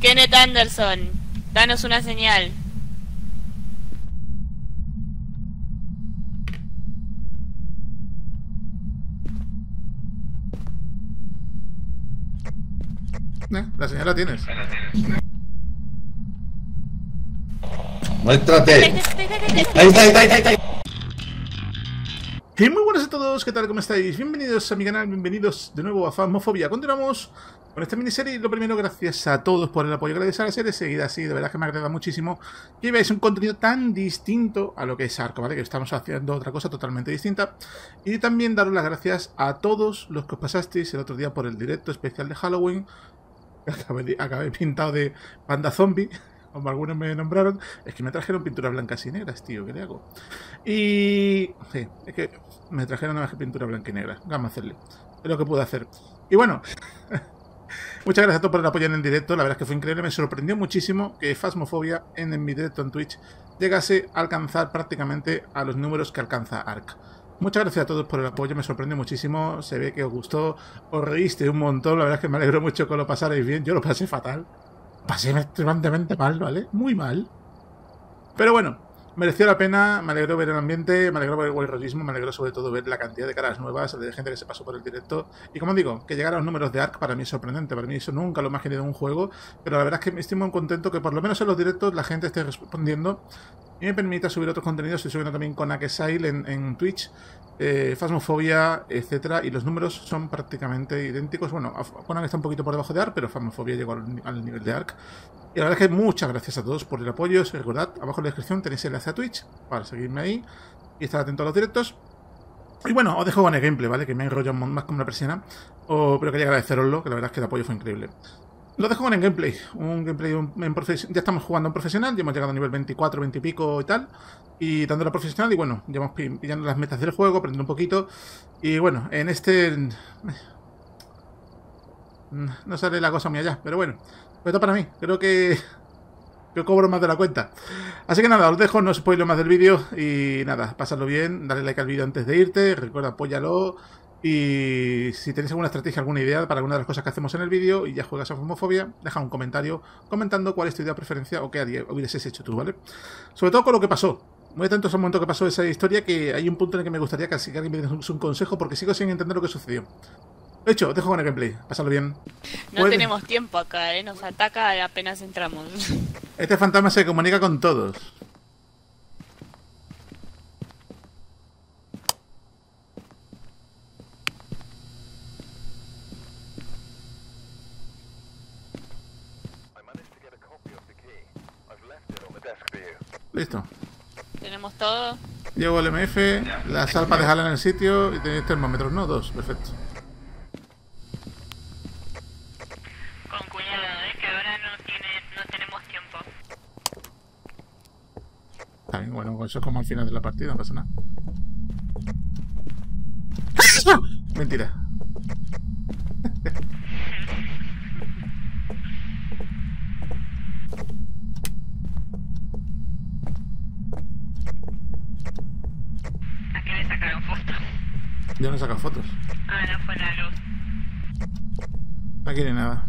Kenneth Anderson, danos una señal. La señal la tienes. Muéstrate. Ahí está. Y muy buenas a todos, ¿qué tal? ¿Cómo estáis? Bienvenidos a mi canal, bienvenidos de nuevo a Phasmophobia. Continuamos con esta miniserie. Lo primero, gracias a todos por el apoyo que le dais a la serie. Seguida así, de verdad que me agrada muchísimo que veáis un contenido tan distinto a lo que es Ark, ¿vale? Que estamos haciendo otra cosa totalmente distinta. Y también daros las gracias a todos los que os pasasteis el otro día por el directo especial de Halloween. Acabé pintado de panda zombie, como algunos me nombraron. Es que me trajeron pinturas blancas y negras, tío, ¿qué le hago? Y... sí, es que me trajeron nada más que pintura blanca y negra. Vamos a hacerle. Es lo que pude hacer. Y bueno, muchas gracias a todos por el apoyo en el directo. La verdad es que fue increíble. Me sorprendió muchísimo que Phasmophobia en mi directo en Twitch llegase a alcanzar prácticamente a los números que alcanza Ark. Muchas gracias a todos por el apoyo, me sorprendió muchísimo, se ve que os gustó, os reíste un montón, la verdad es que me alegro mucho que lo pasarais bien, yo lo pasé fatal, pasé extremadamente mal, ¿vale? Muy mal. Pero bueno, mereció la pena, me alegró ver el ambiente, me alegró ver el guerrerismo, me alegró sobre todo ver la cantidad de caras nuevas, de gente que se pasó por el directo. Y como digo, que llegar a los números de Ark para mí es sorprendente, para mí eso nunca lo imaginé en un juego, pero la verdad es que me estoy muy contento que por lo menos en los directos la gente esté respondiendo y me permita subir otros contenidos. Estoy subiendo también con Akesail en Twitch, Phasmophobia, etcétera, y los números son prácticamente idénticos. Bueno, Conan está un poquito por debajo de Ark, pero Phasmophobia llegó al nivel de Ark. Y la verdad es que muchas gracias a todos por el apoyo. Recordad, abajo en la descripción tenéis el enlace a Twitch para seguirme ahí y estar atento a los directos. Y bueno, os dejo con el gameplay, ¿vale? Que me he enrollado más como una persiana, pero quería agradeceroslo, que la verdad es que el apoyo fue increíble. Lo dejo con el gameplay, ya estamos jugando en profesional, ya hemos llegado a nivel 24, 20 y pico y tal, y dándole a profesional, y bueno, ya vamos pillando las metas del juego, aprendiendo un poquito, y bueno, en este... no sale la cosa muy allá, pero bueno, esto para mí, creo que cobro más de la cuenta. Así que nada, os dejo, no spoilo más del vídeo, y nada, pasadlo bien, dale like al vídeo antes de irte, recuerda, apóyalo. Y si tenéis alguna estrategia, alguna idea para alguna de las cosas que hacemos en el vídeo y ya juegas a Phasmophobia, deja un comentario comentando cuál es tu idea de preferencia o qué hubieses hecho tú, ¿vale? Sobre todo con lo que pasó. Muy atentos al momento que pasó esa historia, que hay un punto en el que me gustaría que alguien me diera un consejo porque sigo sin entender lo que sucedió. De hecho, os dejo con el gameplay. Pasadlo bien. No tenemos tiempo acá, nos ataca apenas entramos. Este fantasma se comunica con todos. Listo. Tenemos todo. Llevo el MF, la sal para dejarla en el sitio y tenéis termómetros, ¿no? 2, perfecto. Con cuidado, que ahora no tenemos tiempo. Está bien, bueno, eso es como al final de la partida, no pasa nada. Mentira. Yo no he sacado fotos. Ah, no fue la luz. Aquí no hay nada.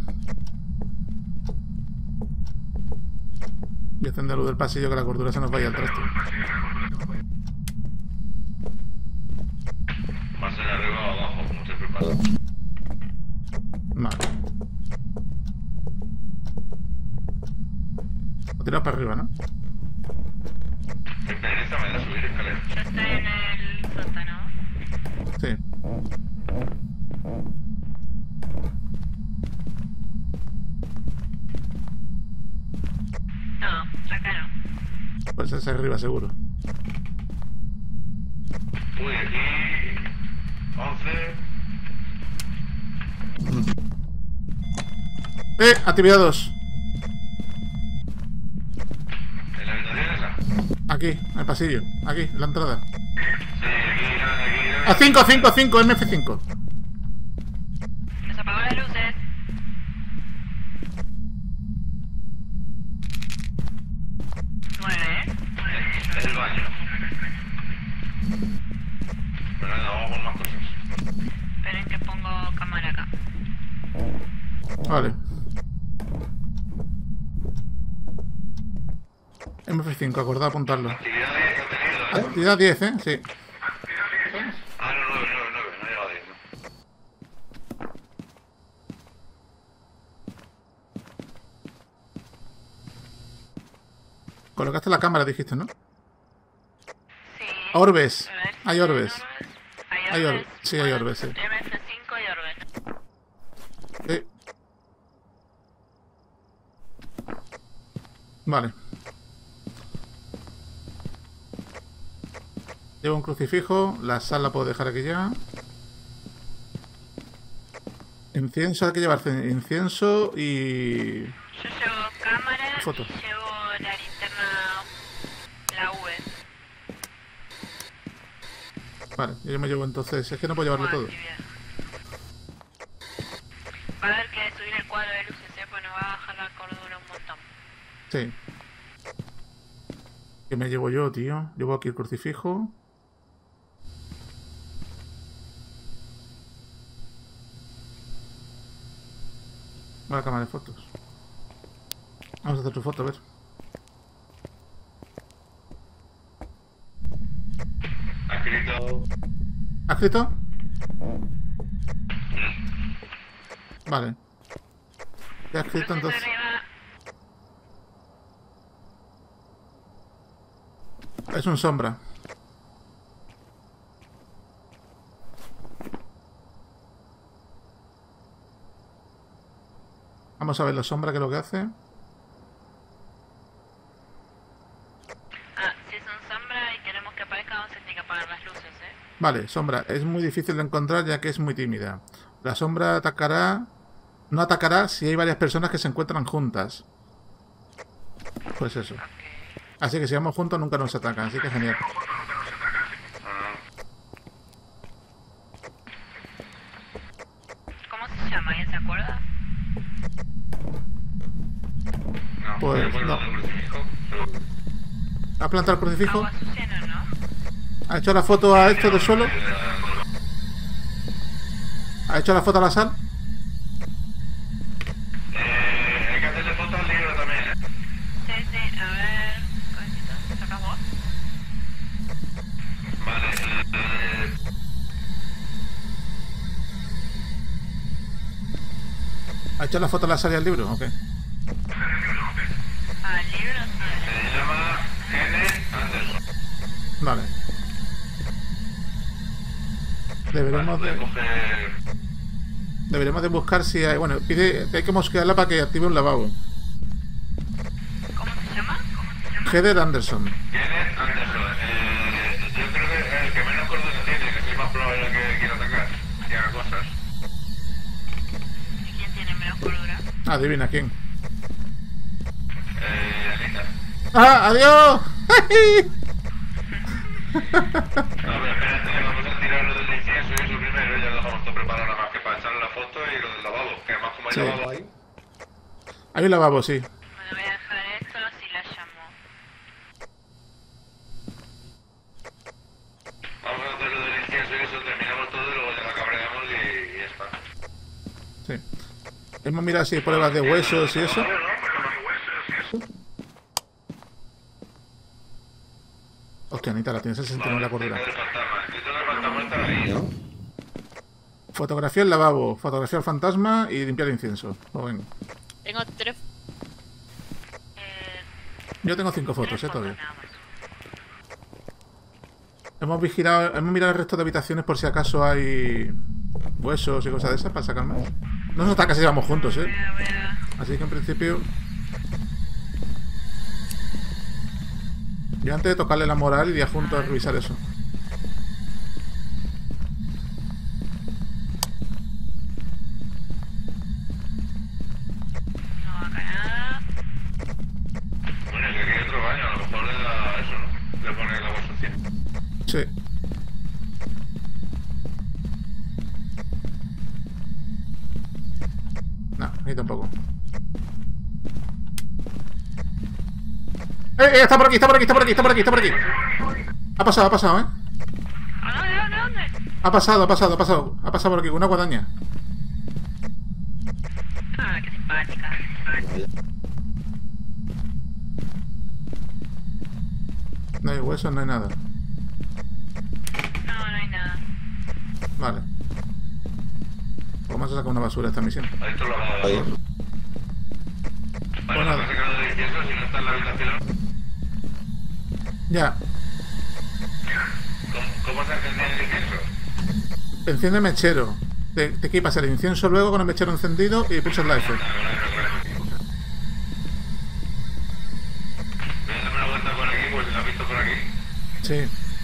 Voy a encender la luz del pasillo que la cordura se nos vaya al traste. ¿Va a ser arriba o abajo? ¿Cómo te preparas? Vale. Lo tiras para arriba, ¿no? ¿Qué pereza me da subir escaleras? Yo estoy en el sótano. Sí. No, acá no. Pues es arriba seguro. Uy, aquí... 11... Actividad 2. ¿En la habitación esa? Aquí, en el pasillo. Aquí, en la entrada. Sí, aquí... A 5, MF5. Nos apagó las luces. Es el baño. Pero nada, vamos con más cosas. Esperen que pongo cámara acá. Vale. MF5, acordado apuntarlo. Actividad 10 ha tenido, ¿eh? Actividad 10, ¿eh? Sí. Ah, no, 9, no llega a 10, ¿no? Colocaste la cámara, dijiste, ¿no? Sí. Orbes. A ver, Hay orbes. Hay orbes. Sí, hay orbes, sí. MS5 y orbes. Sí. Vale. Llevo un crucifijo. La sal la puedo dejar aquí ya. Incienso, hay que llevar incienso y... Yo llevo cámara Foto. y llevo la linterna, la V. Vale, yo me llevo entonces... Es que no puedo llevarlo todo. Actividad. Va a haber que subir el cuadro de luces, pues nos va a bajar la cordura un montón. Sí. ¿Qué me llevo yo, tío? Llevo aquí el crucifijo. Va la cámara de fotos. Vamos a hacer tu foto, a ver. Ha escrito. ¿Has escrito? Vale. Ya has escrito Entonces entonces. arriba, Es un sombra. Vamos a ver la sombra, que es lo que hace. si es un sombra y queremos que aparezca, vamos a tener que apagar las luces, Vale, sombra. Es muy difícil de encontrar ya que es muy tímida. La sombra atacará... No atacará si hay varias personas que se encuentran juntas. Pues eso. Ok. Así que si vamos juntos nunca nos atacan, así que genial. ¿Cómo se llama? ¿Alguien se acuerda? No, Pues, pues no. no. Crucifijo. ¿Ha plantado el crucifijo? Agua azucena, ¿no? ¿Ha hecho la foto a esto del suelo? ¿Ha hecho la foto a la sal? Hay que hacerle fotos al libro también, ¿eh? Sí, sí, a ver. ¿Cómo sacas vos? Vale, ¿Ha hecho la foto a la sal y al libro? Ok. Ah, el libro sí. se llama Kenneth Anderson. Vale. Deberemos Vale, de... coger... Deberemos de buscar si hay... Bueno, hay que mosquearla para que active un lavabo. ¿Cómo se llama? Heather Anderson. Kenneth Anderson. Yo creo que el que menos cordura tiene, que es más probable que quiera atacar y haga cosas. ¿Y quién tiene menos cordura? Adivina quién. Anita. ¡Ah! ¡Adiós! No, pero espérate, vamos a tirar lo del incienso y eso primero, ya lo dejamos todo preparado nada más que para echarle la foto y lo del lavabo, que además como hay Sí. lavabo ahí. Hay un lavabo, sí. Bueno, voy a dejar esto si la llamo. Vamos a hacer lo del incienso y eso, terminamos todo y luego ya la cabreamos y ya está. Sí. Hemos mirado si hay pruebas de huesos y eso. Hostia, Anita, la tienes el 69 la cordura. Del fantasma, escrito del fantasma está ahí. Fotografía el lavabo, fotografía al fantasma y limpiar el incienso. Pues venga. Tengo tres. Yo tengo 5 fotos, todavía. Nada más. Hemos mirado el resto de habitaciones por si acaso hay huesos y cosas de esas para sacar más. No nos ataca si vamos juntos, Voy a... Así que en principio... Yo antes de tocarle la moral iría juntos a revisar eso. No, acá nada. Bueno, que aquí hay otro baño, a lo mejor le da eso, ¿no? Le pone el agua sucia. Sí. No, ahí tampoco. Está por aquí, está por aquí, está por aquí, está por aquí, está por aquí. Ha pasado, ¿eh? ¿A dónde, dónde, dónde? Ha pasado. Ha pasado por aquí, una guadaña. Ah, qué simpática. hay huesos, no hay nada. No, no hay nada. Vale. Vamos a sacar una basura esta misión. Ahí está lo lavado. Ahí. Bueno, Bueno. no se queda del incienso si no está en la habitación. Ya. ¿Cómo se encendía el incienso? Enciende mechero. Te equipas el incienso luego con el mechero encendido y pulsas la F. Voy a darme una vuelta por aquí, pues la has visto por aquí. Sí.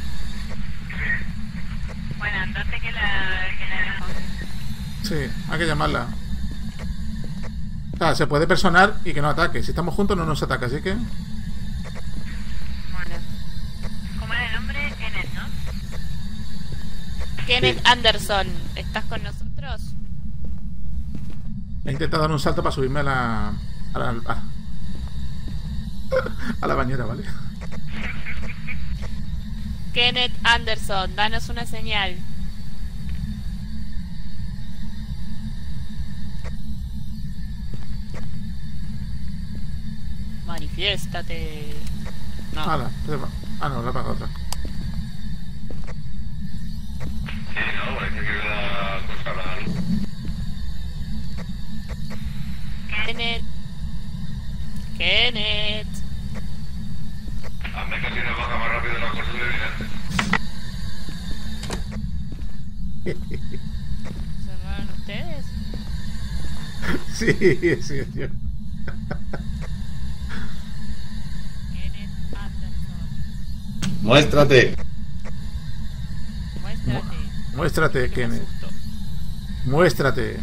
Bueno, andate que la vemos. Sí, hay que llamarla. Claro, se puede personar y que no ataque. Si estamos juntos no nos ataca, así que... Bueno. ¿Cómo era el nombre? Kenneth, ¿no? Kenneth Anderson, ¿estás con nosotros? He intentado dar un salto para subirme a la... a la bañera, ¿vale? Kenneth Anderson, danos una señal. Manifiéstate. No. Hala, ah, no, la apaga otra. Sí, no, parece que la cosa la luz. Kenneth. Kenneth. Hazme casi nos baja más rápido la cordura evidente. ¿Cerraron ustedes? Sí, sí, tío. Kenneth Anderson. Muéstrate. Muéstrate. Muéstrate, Que me Kenneth. asusto. Muéstrate.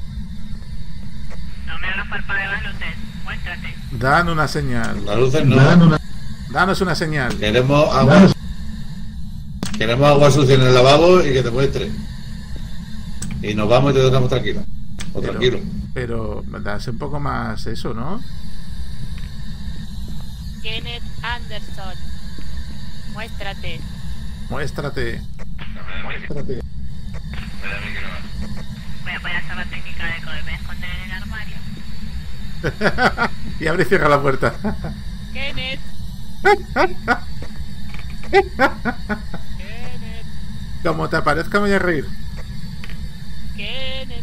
No me hagas parpadear las luces. Muéstrate. Dan una señal. Las luces no. Danos una señal. Queremos agua. Queremos agua sucia en el lavabo y que te muestre. Y nos vamos y te dejamos tranquilo. O tranquilo. Pero das un poco más eso, ¿no? Kenneth Anderson. Muéstrate. Muéstrate. Muéstrate. Me da a mí que no va. Voy a poder hacer la técnica de que me esconder en el armario. Y abre y cierra la puerta. Kenneth. Kenneth. Como te aparezca me voy a reír. Kenneth.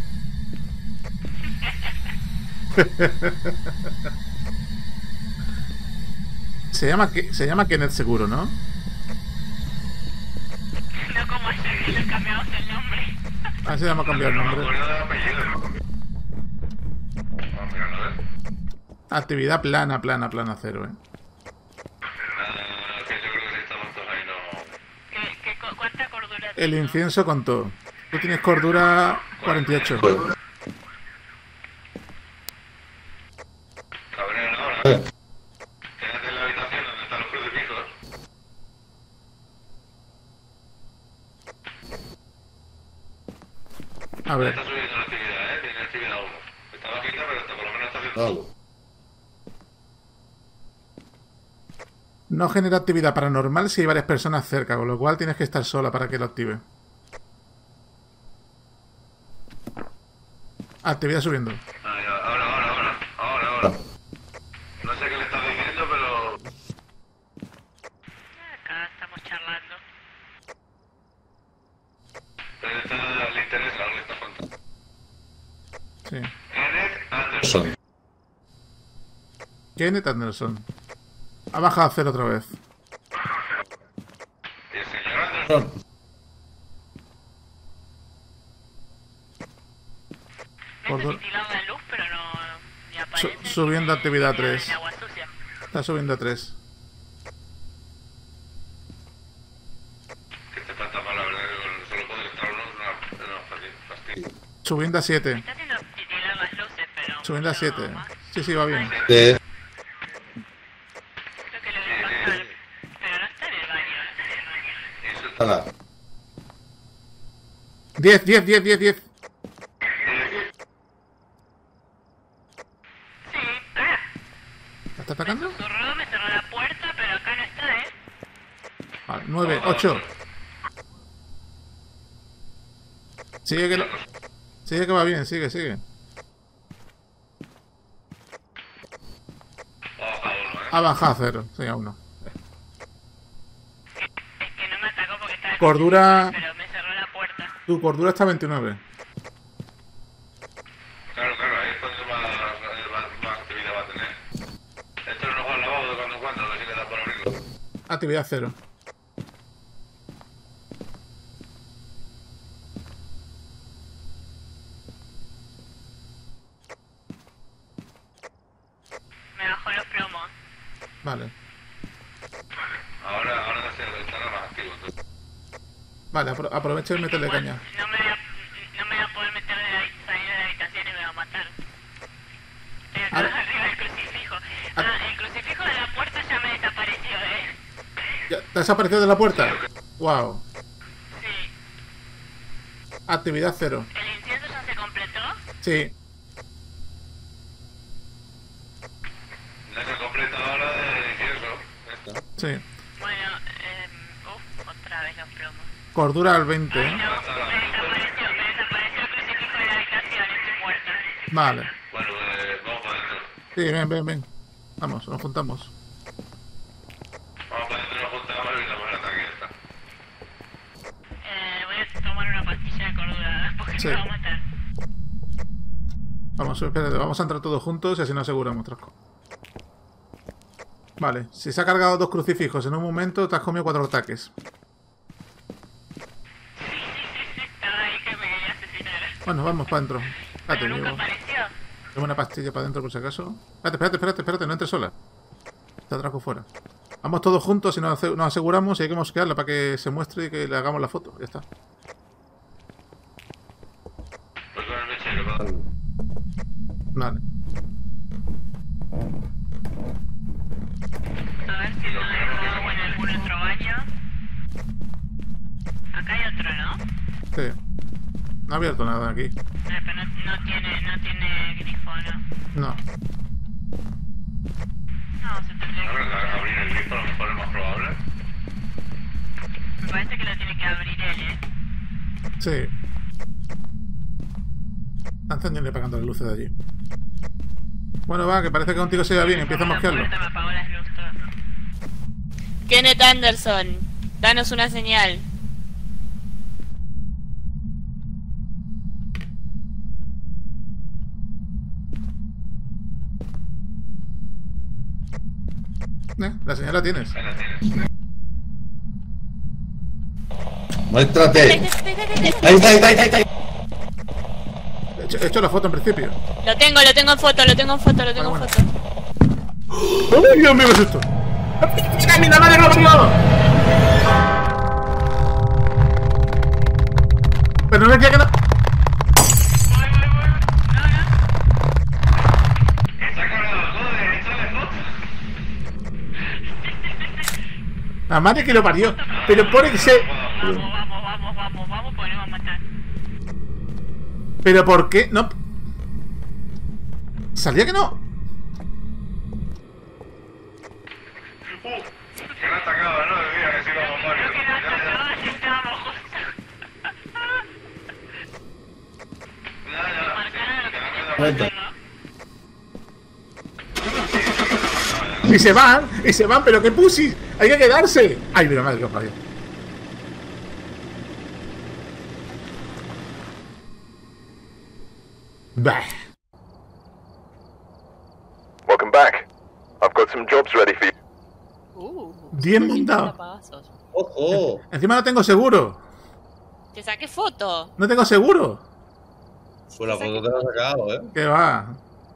Se llama Kenneth seguro, ¿no? No como ayer que le cambiamos el nombre. Así vamos a cambiar el No me nombre. acuerdo del apellido. Vamos a mirarlo, ¿eh? Actividad plana, cero, Nada, que yo creo que si estamos todos ahí no... ¿Cuánta cordura El tengo? incienso contó. Tú tienes cordura 48. Pues, Cabrón, ahora. eh, Quédate en la habitación donde están los crucifijos. A ver, Está subiendo la actividad, ¿eh? Tiene actividad 1. Está bajita, pero por lo menos está haciendo... algo. no genera actividad paranormal si hay varias personas cerca, con lo cual tienes que estar sola para que lo active. Actividad subiendo. Ahí, ahora. No sé qué le estás diciendo, pero... Acá estamos charlando. Pero le interesa lo que estás contando. Sí. Kenneth Anderson. Son. Kenneth Anderson. Ha bajado a cero otra vez. Y el señor Anderson. Son. Me Por está do- titilando la luz, pero no... Ni aparece. Subiendo ni- actividad ni 3. el agua sucia. Está subiendo a 3. Que este fantasma, la verdad, que solo puede estar uno en una fastidio. Subiendo a 7. Está haciendo titilar las luces, pero... Subiendo a no 7. más. Sí, sí, va bien. De... Creo que lo voy a pasar. Pero no está en el baño. Eso está... Nada. 10. Sí. ¿La está atacando? Susurró, me cerró la puerta, pero acá no está, ¿eh? Vale, 9, 8. Sigue que va bien, sigue. Ojalá, ¿eh? Ha bajado a 0, sí, a 1. Cordura... Pero me cerró la puerta. Tu cordura está a 29. Claro, ahí es cuando más actividad va a tener. Esto no va al lavabo de cuando en cuando, a ver si le da por abrirlo. Actividad 0. Me bajó los plomos. Vale. Ahora no sé, estará más activo entonces. Vale, aprovecha y métele Igual, caña. no me voy a poder meter salir de la habitación y me va a matar. Estoy acá Ahora- arriba del crucifijo. El crucifijo de la puerta ya me desapareció, ¿Ya te has aparecido de la puerta? Wow. Sí. Actividad 0. ¿El incienso ya se completó? Sí. Ya se completa ahora de incienso. Esta. Sí. Bueno, otra vez los plomos. Cordura al 20. Ay, no, me desapareció el crucifijo de la habitación, estoy muerta. Vale. Bueno, vamos para adentro. Sí, ven. Vamos, nos juntamos. Vamos para adentro, nos juntamos y damos el ataque. Ya está. Voy a tomar una pastilla de cordura porque Sí. me va a matar. Vamos, espérate, vamos a entrar todos juntos y así nos aseguramos, Trasco. Vale, si se ha cargado 2 crucifijos en un momento, te has comido 4 ataques. Estaba ahí que me quería asesinar. Bueno, vamos para adentro. Espérate, Pero nunca amigo. apareció. Tengo una pastilla para adentro por si acaso. Espérate, no entres sola. Está Trasco fuera. Vamos todos juntos y nos aseguramos y hay que mosquearla para que se muestre y que le hagamos la foto. Ya está. Pues con el mechero, para Vale. A ver si no dejo agua en algún otro baño. Acá hay otro, ¿no? Sí. No ha abierto nada aquí. Pero no tiene grifo, ¿no? No. No, se tendría que... abrir el grifo, a lo mejor es más probable. Me parece que lo tiene que abrir él, ¿eh? Sí. Está encendiendo y apagando las luces de allí. Bueno, va, que parece que contigo se va bien. Empieza a mosquearlo. La puerta me apagó las luces. Kenneth Anderson, danos una señal. La señal la tienes. Ahí la tienes. Muéstrate. Lo Ahí está. He hecho la foto en principio. tengo en foto, lo tengo en foto. Bueno. ¡Ay, Dios mío, qué susto! ¡Camina, madre, no! Pero no me queda que no. Está cargado todo de esto de fotos. La madre que lo parió. Pero pone que se. Vamos, porque nos va a matar. ¿Pero por qué? No. ¿Salía que no? Que no atacaba, ¿no? Mira que si vamos varios. Creo que no atacaba, si estábamos justo. Marcaron lo que tenía que Vente. hacer, ¿no? Y se van, pero qué pusis. Hay que quedarse. Ay, mira, madre que os parió. Bah. Welcome back. I've got some jobs ready for you. Bien mandado. Tapazos. ¡Ojo! Encima no tengo seguro. Te saqué foto. No tengo seguro. Pues la foto te la has sacado, ¿eh? ¿Qué va?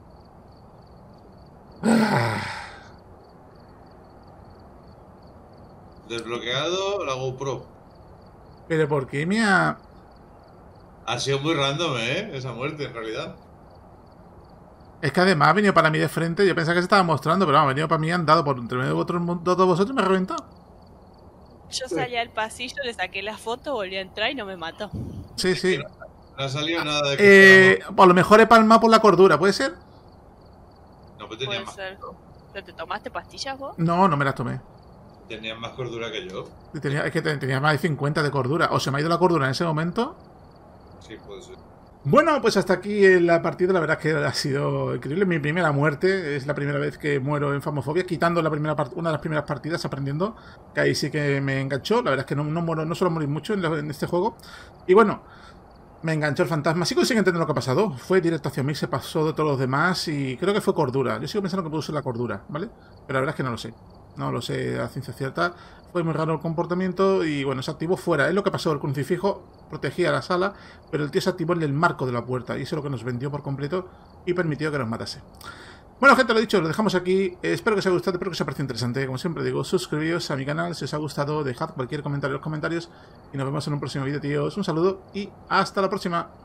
Desbloqueado la GoPro. Pero ¿por qué me ha...? Ha sido muy random, ¿eh? Esa muerte, en realidad. Es que además ha venido para mí de frente. Yo pensaba que se estaba mostrando, pero ha venido para mí andado por entre medio de todos vosotros y me ha reventado. Yo salí al pasillo, le saqué la foto, volví a entrar y no me mató. Sí, sí. No ha salido nada de que... A lo mejor he palmado por la cordura, ¿puede ser? No, pues tenía Puede más, ser. ¿Pero te tomaste pastillas vos? No, no me las tomé. tenías más cordura que yo. Es que tenía más de 50 de cordura. O se me ha ido la cordura en ese momento. Sí, puede ser. Bueno, pues hasta aquí la partida, la verdad es que ha sido increíble. Mi primera muerte, es la primera vez que muero en Phasmophobia, quitando una de las primeras partidas, aprendiendo, que ahí sí que me enganchó. La verdad es que no suelo morir mucho en este juego. Y bueno, me enganchó el fantasma. Sí consigo entender lo que ha pasado. Fue directo hacia mí, se pasó de todos los demás y creo que fue cordura. Yo sigo pensando que pudo ser la cordura, ¿vale? Pero la verdad es que no lo sé. No lo sé a ciencia cierta. Fue muy raro el comportamiento y bueno, se activó fuera. Es lo que pasó, el crucifijo protegía la sala, pero el tío se activó en el marco de la puerta y eso es lo que nos vendió por completo y permitió que nos matase. Bueno, gente, lo dicho, lo dejamos aquí. Espero que os haya gustado, espero que os haya parecido interesante. Como siempre digo, suscribíos a mi canal si os ha gustado, dejad cualquier comentario en los comentarios y nos vemos en un próximo vídeo, tíos. Un saludo y hasta la próxima.